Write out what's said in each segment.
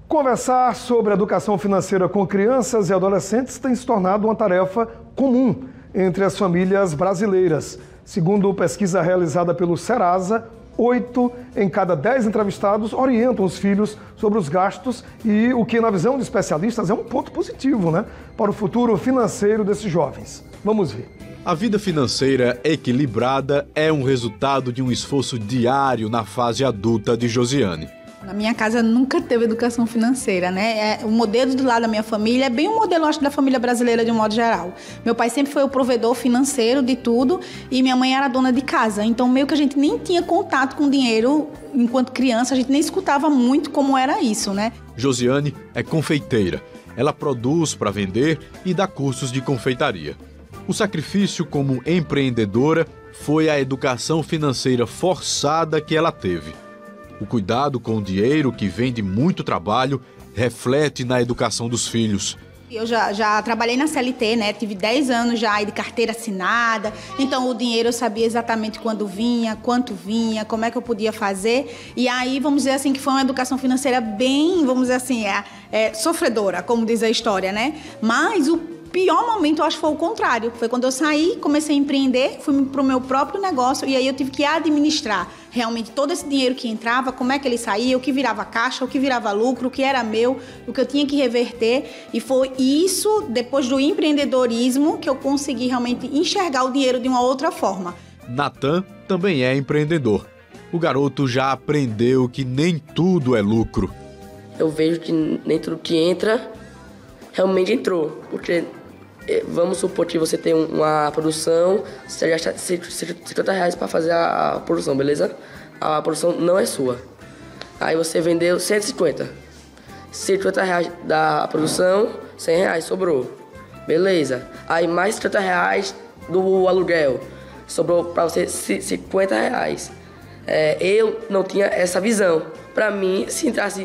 Conversar sobre educação financeira com crianças e adolescentes tem se tornado uma tarefa comum entre as famílias brasileiras. Segundo pesquisa realizada pelo Serasa, 8 em cada 10 entrevistados orientam os filhos sobre os gastos e o que, na visão de especialistas, é um ponto positivo, para o futuro financeiro desses jovens. Vamos ver. A vida financeira equilibrada é um resultado de um esforço diário na fase adulta de Josiane. Na minha casa nunca teve educação financeira, O modelo do lado da minha família é bem o modelo, acho, da família brasileira de um modo geral. Meu pai sempre foi o provedor financeiro de tudo e minha mãe era dona de casa. Então, meio que a gente nem tinha contato com dinheiro enquanto criança, a gente nem escutava muito como era isso, Josiane é confeiteira. Ela produz para vender e dá cursos de confeitaria. O sacrifício como empreendedora foi a educação financeira forçada que ela teve. O cuidado com o dinheiro, que vem de muito trabalho, reflete na educação dos filhos. Eu já trabalhei na CLT, Tive 10 anos já de carteira assinada. Então, o dinheiro eu sabia exatamente quando vinha, quanto vinha, como é que eu podia fazer. E aí, vamos dizer assim, que foi uma educação financeira bem, vamos dizer assim, sofredora, como diz a história, Mas o pior momento, eu acho que foi o contrário. Foi quando eu saí, comecei a empreender, fui para o meu próprio negócio e aí eu tive que administrar realmente todo esse dinheiro que entrava, como é que ele saía, o que virava caixa, o que virava lucro, o que era meu, o que eu tinha que reverter. E foi isso, depois do empreendedorismo, que eu consegui realmente enxergar o dinheiro de uma outra forma. Natan também é empreendedor. O garoto já aprendeu que nem tudo é lucro. Eu vejo que nem tudo que entra realmente entrou, porque vamos supor que você tem uma produção, você gasta R$50 para fazer a produção, beleza? A produção não é sua. Aí você vendeu 150. R$50 da produção, R$100 sobrou. Beleza. Aí mais R$30 do aluguel. Sobrou para você R$50. Eu não tinha essa visão. Para mim, se entrasse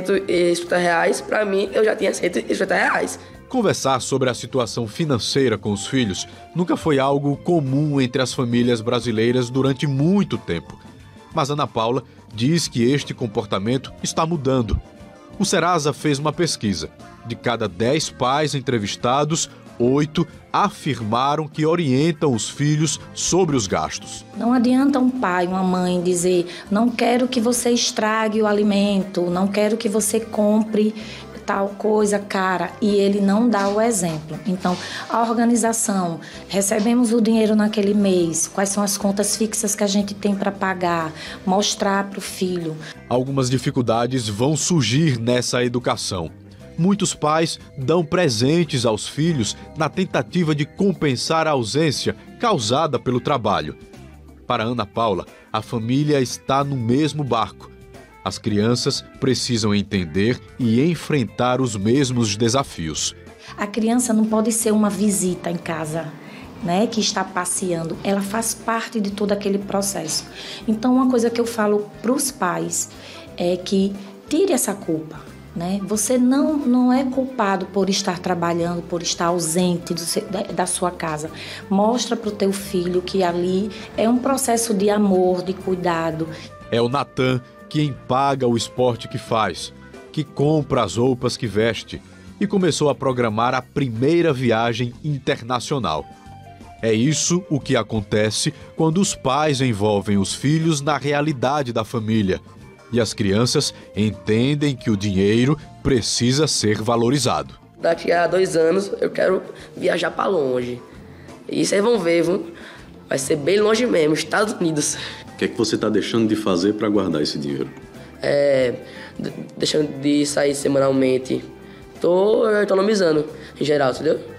R$150, para mim eu já tinha R$150. Conversar sobre a situação financeira com os filhos nunca foi algo comum entre as famílias brasileiras durante muito tempo. Mas Ana Paula diz que este comportamento está mudando. O Serasa fez uma pesquisa. De cada 10 pais entrevistados, 8 afirmaram que orientam os filhos sobre os gastos. Não adianta um pai, uma mãe dizer: não quero que você estrague o alimento, não quero que você compre tal coisa cara, e ele não dá o exemplo. Então, a organização, recebemos o dinheiro naquele mês, quais são as contas fixas que a gente tem para pagar, mostrar para o filho. Algumas dificuldades vão surgir nessa educação. Muitos pais dão presentes aos filhos na tentativa de compensar a ausência causada pelo trabalho. Para Ana Paula, a família está no mesmo barco. As crianças precisam entender e enfrentar os mesmos desafios. A criança não pode ser uma visita em casa, que está passeando. Ela faz parte de todo aquele processo. Então, uma coisa que eu falo para os pais é que tire essa culpa. Você não é culpado por estar trabalhando, por estar ausente da sua casa. Mostra para o teu filho que ali é um processo de amor, de cuidado. É o Natan quem paga o esporte que faz, que compra as roupas que veste e começou a programar a primeira viagem internacional. É isso o que acontece quando os pais envolvem os filhos na realidade da família. E as crianças entendem que o dinheiro precisa ser valorizado. Daqui a 2 anos eu quero viajar para longe. E vocês vão ver, vai ser bem longe mesmo, Estados Unidos. O que é que você está deixando de fazer para guardar esse dinheiro? Deixando de sair semanalmente. Tô economizando em geral, entendeu?